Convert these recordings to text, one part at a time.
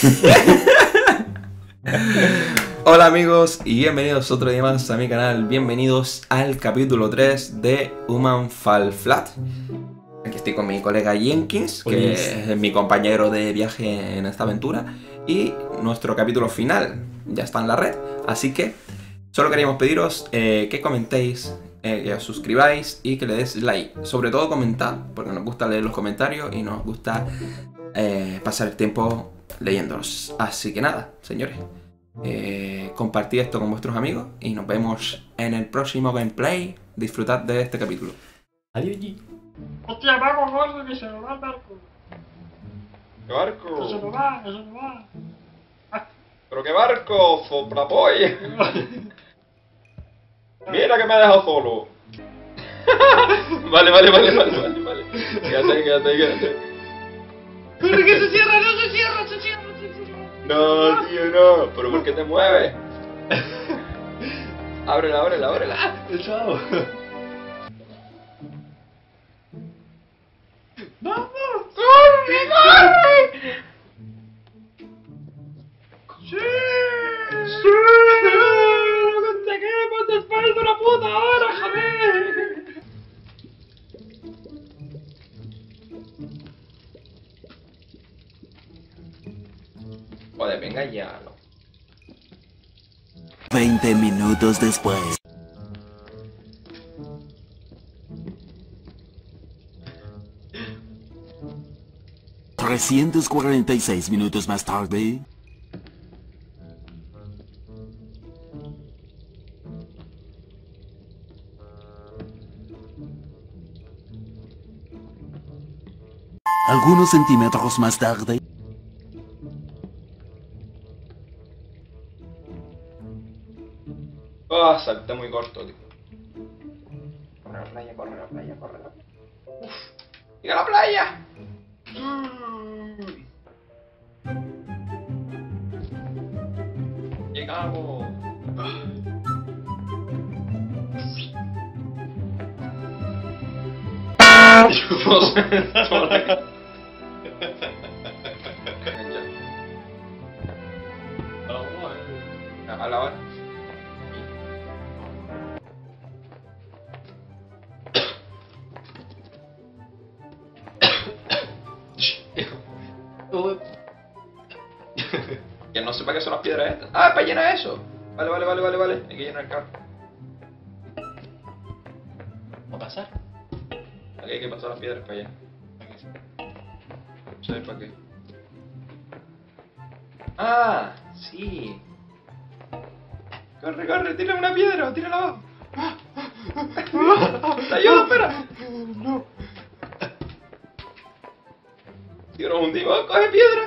Hola amigos y bienvenidos otro día más a mi canal. Bienvenidos al capítulo 3 de Human Fall Flat. Aquí estoy con mi colega Jenkins, que es mi compañero de viaje en esta aventura. Y nuestro capítulo final ya está en la red. Así que solo queríamos pediros que comentéis, que os suscribáis y que le des like. Sobre todo comentad, porque nos gusta leer los comentarios y nos gusta pasar el tiempo leyéndolos. Así que nada, señores, compartid esto con vuestros amigos y nos vemos en el próximo gameplay. Disfrutad de este capítulo. Adiós. Hostia, vamos, gordo, que se nos va el barco. ¿Qué barco? Que se nos va, que se nos va. ¿Pero qué barco? ¡Soplapoy! Mira que me ha dejado solo. Vale. Quédate. Pero que se cierra, no se cierra. No, tío, no. ¿Pero por qué te mueves? Ábrela. Chao. ¡Vamos! ¡Corre! ¡Sí! ¡Lo conseguimos después de una puta hora, joder! Joder, venga ya, no. 20 minutos después. $346 más tarde. Algunos centímetros más tarde. Ah, salté muy corto, tío. Corre a la playa. Uf, ¡llega a la playa! Llegamos. Dios, toda la cara. A la hora. Que no sepa qué son las piedras estas. ¡Ah, para llenar eso! Vale. Hay que llenar el carro. ¿Va a pasar? Aquí hay que pasar las piedras para allá. No sé para qué. ¡Ah! Sí. Corre, tírame una piedra, tírala abajo. ¡Te ayudo, espera! No. Tío, nos hundimos, coge piedra.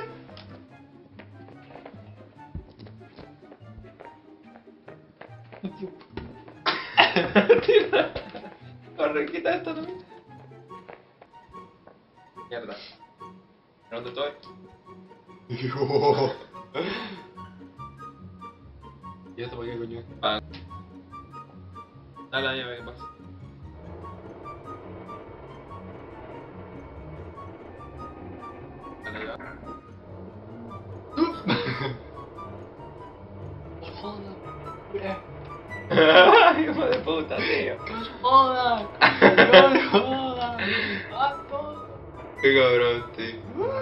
Tira. Corre, quita esto también. Mierda. ¿Dónde estoy? ¿Y esto por qué, coño? Ah. Dale, ya ve qué pasa. Dale, ya. Joder. Hijo de puta, tío. Joder. Joder. A todo. Qué cabrón, tío.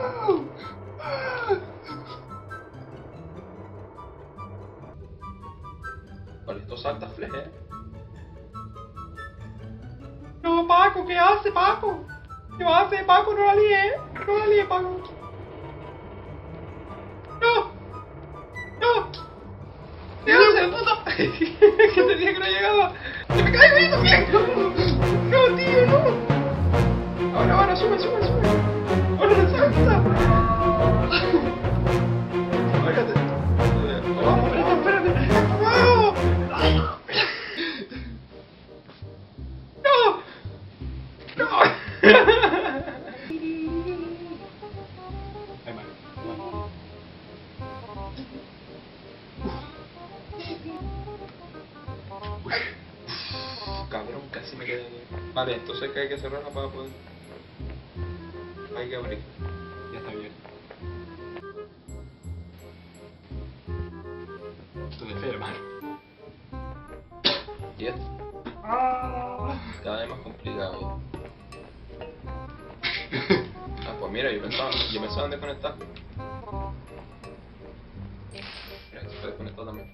Vale, esto salta fleje, ¿eh? No, Paco, ¿qué hace, Paco? ¿Qué hace, Paco? No la líe, Paco. ¡No! ¿Qué hace, puta? Que te dije que no llegaba. ¡Se me cae el también! ¡No, tío, no! Ahora, sube. ¡Ahora salta! Óigate. ¡Vamos, espérate! ¡Vamos! ¡No! Ay, man. Cabrón, casi me quedé. Vale, entonces que hay que cerrarla para poder. Hay que abrir. Ya está bien. mira, yo pensaba en desconectar. Mira, esto está desconectado también.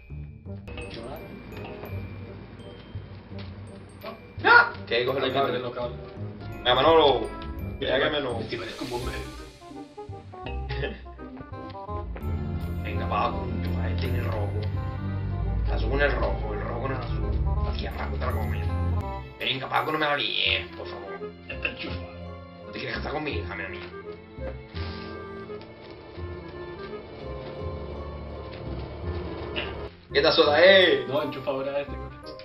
¡Ah! ¿Qué? Coge Hay el que cable. meter los cables. Mira, Manolo. Mira que menos. Encima eres como un bombero. Venga, Paco, que para él tiene el rojo. El azul con el rojo con el azul. Así arranco te la comida. Venga, Paco, no me la líes, por favor. Está enchufado. No te quieres casar con mi hija, mira mía. ¿Qué te soda, No, enchufa ahora este.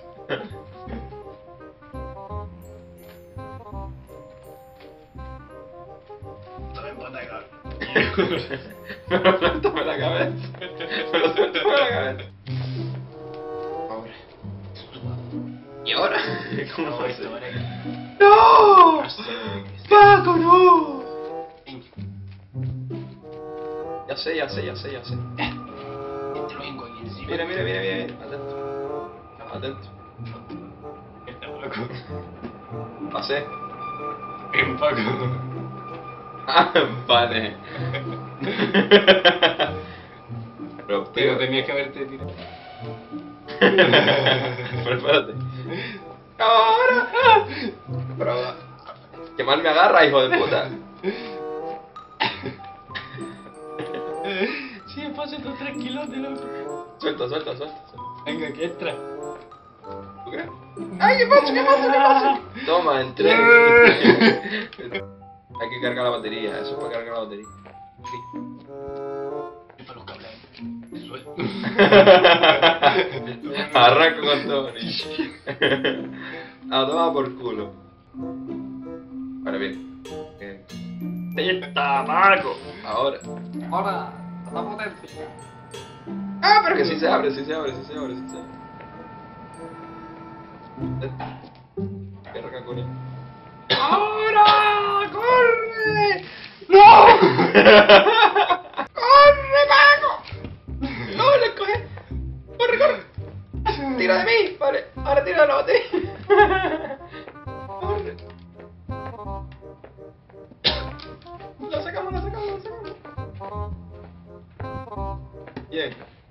También pata de cable. Me lo suéltame la cabeza. Me lo suéltame la cabeza. Ahora. ¿Y ahora? ¿Cómo No, fue esto eso? ahora es- ¡No! ¡Paco, no! Ya sé. Este lo vengo aquí encima. Mira. Atento. Este loco. Pasé. En Paco. Ah, vale. Pero, Pero tío, tenías que haberte tirado. pero espérate. ¡Ahora! Pero, que mal me agarra, hijo de puta. Sí, paso estos 3 kilos de loco. Suelta. Venga, que entra. ¿Tú crees? ¡Ay, qué pasa! Toma, el tren. Hay que cargar la batería, eso es para cargar la batería. Sí. Y para los cables. Suelto. Arranco con Tony. A tomar por culo. Ahora bien. ¡Está, Marco! Ahora. Ahora, la potencia. Ah, pero que sí se abre. ¿Qué arranca con él? ¡Ahora! ¡Corre! ¡No! ¡Corre, Paco! ¡No, lo coge! ¡Corre! ¡Tira de mí! Vale, ahora tira de la batería. ¡Corre! Lo sacamos. Bien.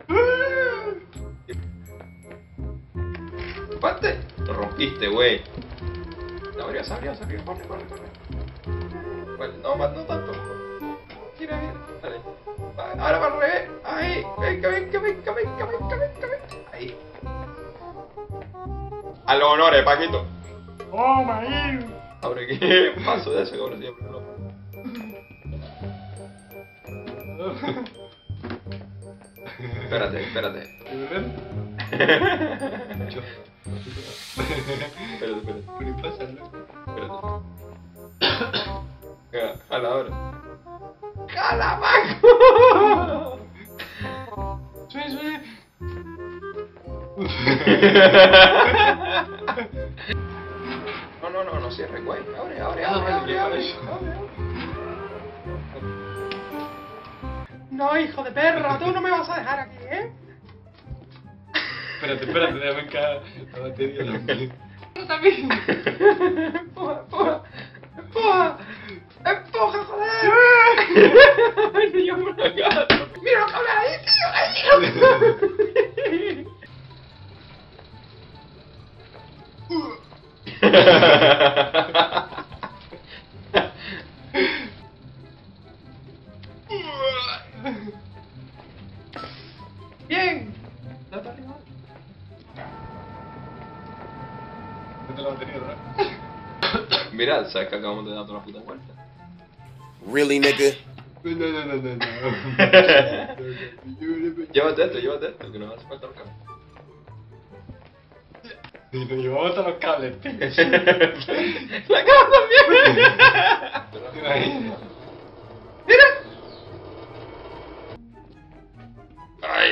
¡Pate! Lo rompiste, güey. Se abrió. Corre. Vale, no tanto. Mira. Dale. Ahora para el revés. Ahí. Venga. Ahí. A los honores, Paquito. ¡Oh, maíz! Abre qué paso de eso que ahora siempre no. Espérate. Espérate. ¿Qué pasa, loco? Espérate. Jala ahora. ¡Jala, Paco! ¡Sube! No cierres, güey. Abre. No, hijo de perra, tú no me vas a dejar aquí, ¿eh? Espérate, déjame encajar la batería. Tú también. Empuja, joder. Ay, Dios mío. Mira los cables ahí, tío. Bien. Date arriba. Mete la batería otra vez. Mira, sabes que acabamos de dar toda la puta vuelta. Really, nigga? No. Llévate esto, que nos hace falta los cables. Y nos llevamos hasta los cables, tío. ¡La cama también! Mira. ¡Ay!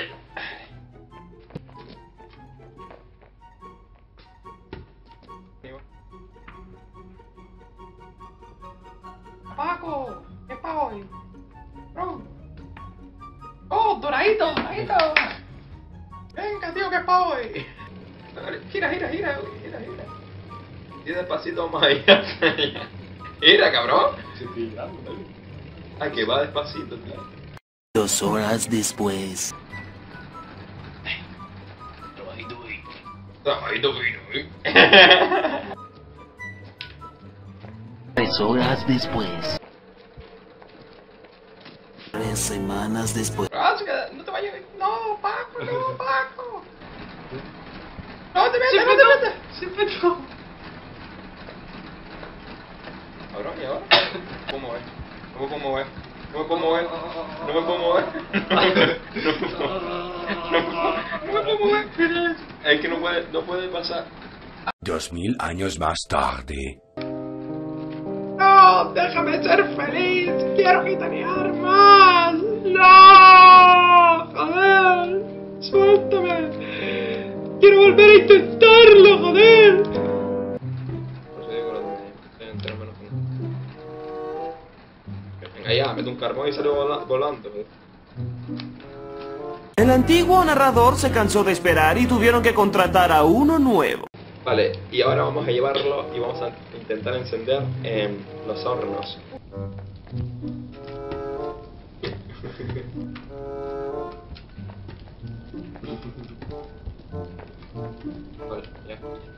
Paco, ¿qué es para hoy? Bro. Oh, doradito. Venga, tío, ¿qué es para hoy? Gira. Y despacito más allá. Mira, cabrón. Ay, que va despacito, tío. 2 horas después. Trabajito fino, 3 horas después. 3 semanas después. No te vayas. No, Paco, no, Paco. No te metas, no te metas. Siempre no. Ahora, ¿y ahora? ¿Cómo es? No me puedo mover. No me puedo mover. No me puedo mover. No me puedo mover. Es que no puede pasar. 2000 años más tarde. No, déjame ser feliz. Quiero gitanear más. No, joder. Suéltame. Quiero volver a intentarlo, joder. Por eso digo, entre menos uno. Venga ya, mete un carbón y sale volando. El antiguo narrador se cansó de esperar y tuvieron que contratar a uno nuevo. Vale, y ahora vamos a llevarlo y vamos a intentar encender los hornos. Vale, ya.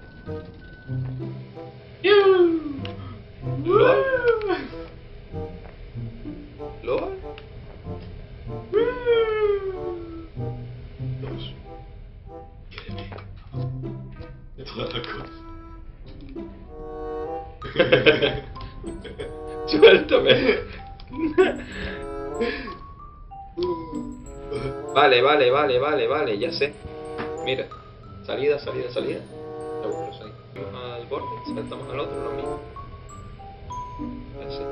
¿LOL? ¿LOL? Dos. De todas las cosas. Suéltame. Vale, ya sé. Mira, salida. Seguro, salida. Al borde, saltamos al otro, lo mismo. Ya sé.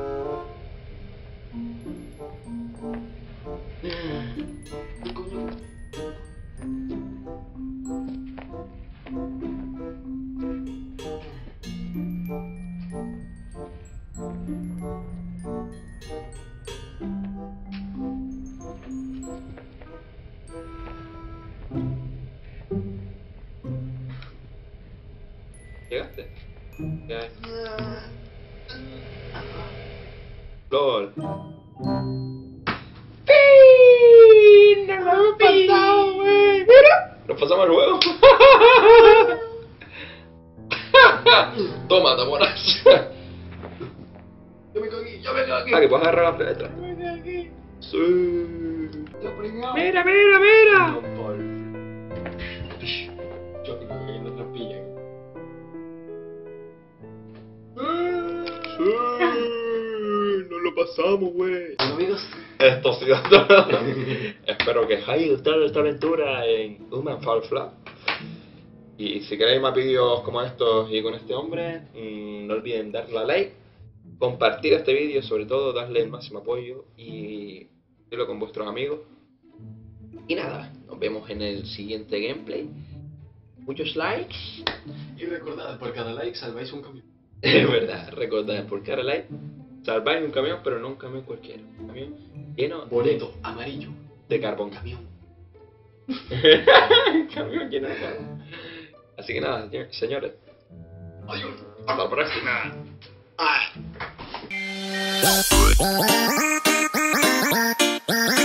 ¿Llegaste? Ya. LOL. ¡Pin! ¡Nos lo hemos pasado, güey! ¡Mira! ¿Nos pasamos el juego? Toma, tamonas. Yo me quedo aquí. Ah, que puedes agarrar la letra. Yo me quedo aquí. Sí. Lo pringao. Mira, mira. Yo creo que no te pillan. Nos lo pasamos, güey. Bueno, amigos. Esto ha sido todo. Espero que os haya gustado esta aventura en Human Fall Flat. Y si queréis más vídeos como estos y con este hombre, no olviden darle a like, compartir este vídeo, sobre todo darle el máximo apoyo y compartirlo con vuestros amigos. Y nada, nos vemos en el siguiente gameplay. Muchos likes. Y recordad, por cada like salváis un camión. Es verdad, recordad, por cada like salváis un camión, pero no un camión cualquiera. Un camión lleno Boleto amarillo. de carbón. Camión. Camión lleno de carbón. Así que nada, señores. Adiós. Hasta la próxima. Ah.